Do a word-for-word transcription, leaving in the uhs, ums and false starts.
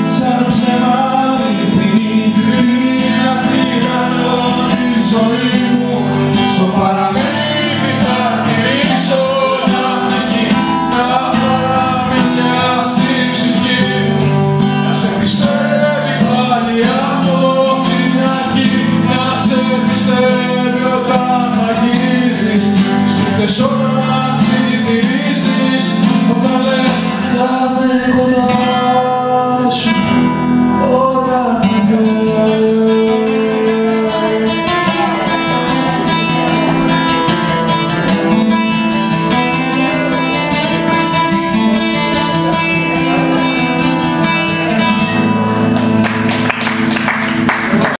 σαν ψέμα αληθινή. Είναι ατρίγανο τη ζωή μου, στο παραμύθι θα γυρίσω να πνιγεί κάθε αμυνιά στη ψυχή μου, να σε πιστεύει πάλι από την αρχή, να σε πιστεύει όταν μαγίζεις, τις πίχτες όλα να ψιθυρίζεις, όταν λες θα με κοντά.